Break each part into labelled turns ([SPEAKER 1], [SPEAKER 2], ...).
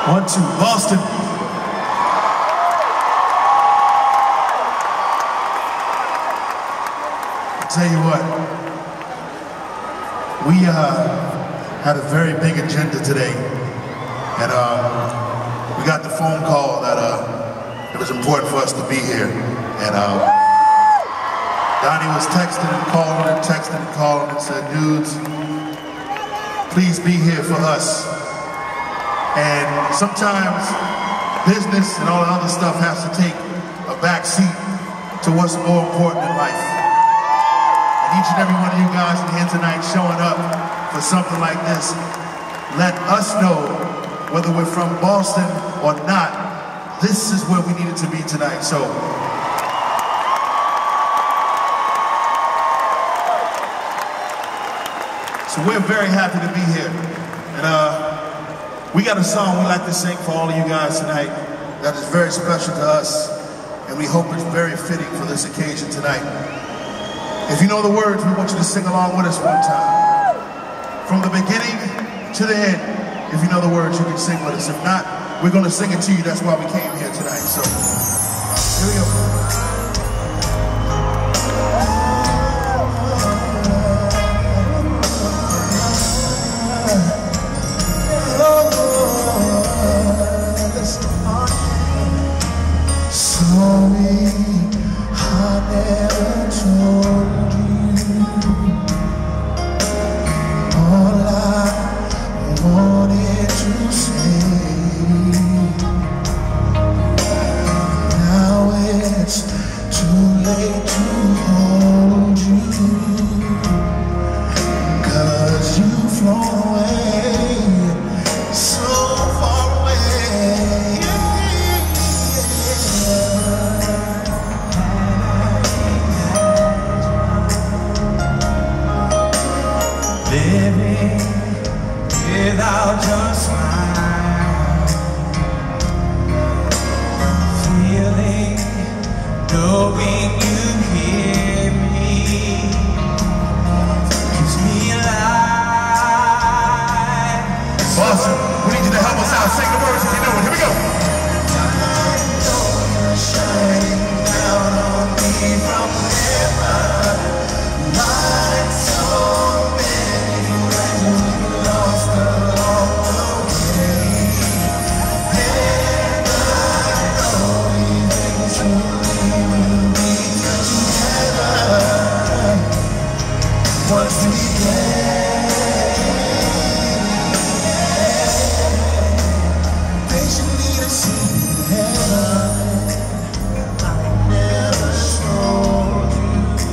[SPEAKER 1] 1, 2, Boston. I'll tell you what, we had a very big agenda today, and we got the phone call that it was important for us to be here, and Donnie was texting and calling and said, dudes, please be here for us. And sometimes business and all the other stuff has to take a back seat to what's more important in life. And each and every one of you guys in here tonight showing up for something like this, let us know, whether we're from Boston or not, this is where we needed to be tonight. So we're very happy to be here. And we got a song we like to sing for all of you guys tonight that is very special to us, and we hope it's very fitting for this occasion tonight. If you know the words, we want you to sing along with us one time. From the beginning to the end, if you know the words, you can sing with us. If not, we're going to sing it to you. That's why we came here tonight. So, here we go.
[SPEAKER 2] Sorry, I never told you all I wanted to say. Now it's too late to hold you, 'cause you've flown away, so far away. Living without your smile, feeling, knowing you hear me, keeps me alive.
[SPEAKER 1] Boston, we need you to help us out. Sing the words if you know it. Here we go.
[SPEAKER 2] I know you're shining down on me from heaven, like so many legends we lost along the way. And I know eventually we'll be together once again. Patiently to see heaven, I never showed you.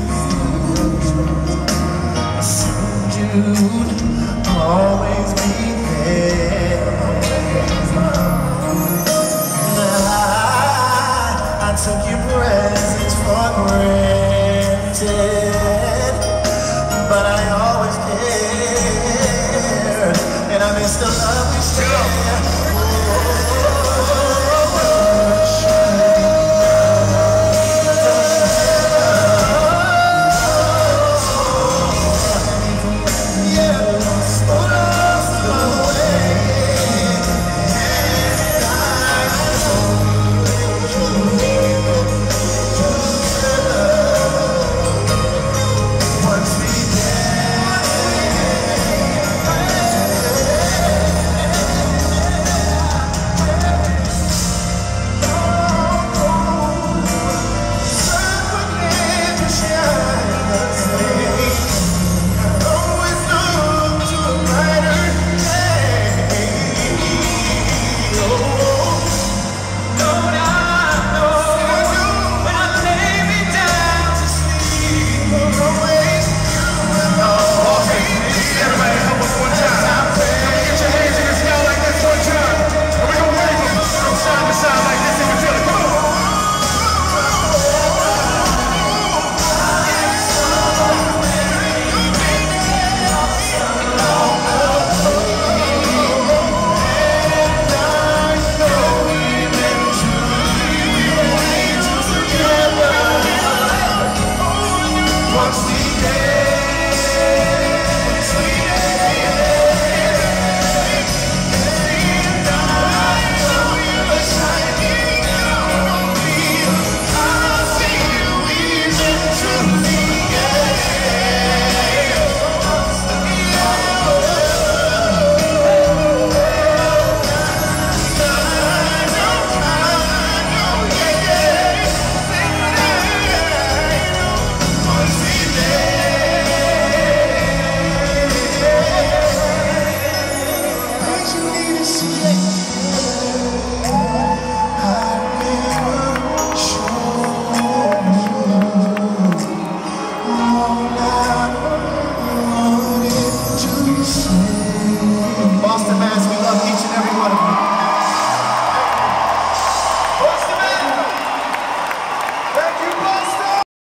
[SPEAKER 2] You'd always be there. I took your presence for granted, but I always cared, and I miss the love we shared. Once again.